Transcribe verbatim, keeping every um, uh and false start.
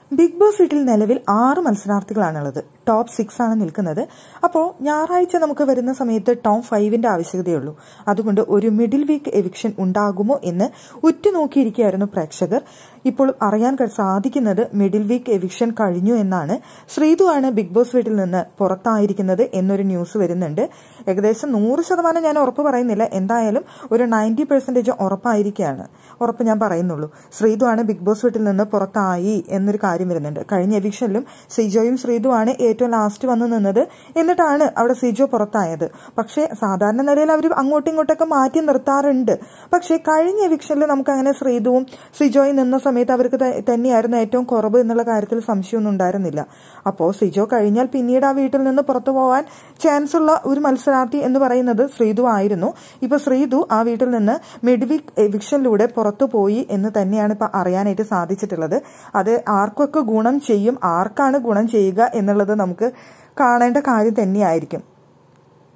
Big boss വീട്ടിൽ നിലവിൽ ആറ് മത്സരാർത്ഥികളാണുള്ളത്. ടോപ്പ് സിക്സ് ആണ് നിൽക്കുന്നത്. അപ്പോൾ ഞായറാഴ്ച നമുക്ക് വരുന്ന സമയത്ത് ടോപ്പ് ഫൈവിന്റെ ആവശ്യകതയുള്ളൂ. അതുകൊണ്ട് ഒരു മിഡിൽ വീക്ക് എവിക്ഷൻ ഉണ്ടാകുമോ എന്ന് ഉറ്റുനോക്കിയിരിക്കുകയായിരുന്നു പ്രേക്ഷകർ. ഇപ്പോൾ അറിയാൻ സാധിക്കുന്നത് മിഡിൽ വീക്ക് എവിക്ഷൻ കഴിഞ്ഞു എന്നാണ്. ശ്രീതു ആണ് ബിഗ് ബോസ് വീട്ടിൽ നിന്ന് പുറത്തായിരിക്കുന്നത് എന്നൊരു ന്യൂസ് വരുന്നുണ്ട്. ഏകദേശം നൂറ് ശതമാനം ഞാൻ ഉറപ്പ് പറയുന്നില്ല, എന്തായാലും ഒരു നയൻറ്റി പെർസെന്റേജ് ഉറപ്പായിരിക്കുകയാണ്. ഉറപ്പ് ഞാൻ പറയുന്നുള്ളൂ. ശ്രീതു ആണ് ബിഗ് ബോസ് വീട്ടിൽ നിന്ന് പുറത്തായി എന്നൊരു കാര്യം വരുന്നുണ്ട്. കഴിഞ്ഞ എവിക്ഷനിലും സിജോയും ശ്രീതു ആണ് ഏറ്റവും ലാസ്റ്റ് വന്നു നിന്നത്. എന്നിട്ടാണ് അവിടെ സിജോ പുറത്തായത്. പക്ഷേ സാധാരണ നിലയിൽ അവർ അങ്ങോട്ടും ഇങ്ങോട്ടൊക്കെ മാറ്റി നിർത്താറുണ്ട്. പക്ഷേ കഴിഞ്ഞ എവിക്ഷനിൽ നമുക്ക് അങ്ങനെ ശ്രീതുവും സിജോയും നിന്ന സമയത്ത് അവർക്ക് തന്നെയായിരുന്നു ഏറ്റവും കുറവ് എന്നുള്ള കാര്യത്തിൽ സംശയമൊന്നും ഉണ്ടായിരുന്നില്ല. അപ്പോൾ സിജോ കഴിഞ്ഞാൽ പിന്നീട് ആ വീട്ടിൽ നിന്ന് പുറത്തു പോകാൻ ചാൻസ് ഉള്ള ഒരു മത്സരാർത്ഥി എന്ന് പറയുന്നത് ശ്രീതു ആയിരുന്നു. ഇപ്പൊ ശ്രീതു ആ വീട്ടിൽ നിന്ന് മിഡ് വീക്ക് എവിക്ഷനിലൂടെ പുറത്തു പോയി എന്ന് തന്നെയാണ് ഇപ്പൊ അറിയാനായിട്ട് സാധിച്ചിട്ടുള്ളത്. അത് ആർക്കൊക്കെ ഗുണം ചെയ്യും, ആർക്കാണ് ഗുണം ചെയ്യുക എന്നുള്ളത് നമുക്ക് കാണേണ്ട കാര്യം തന്നെയായിരിക്കും.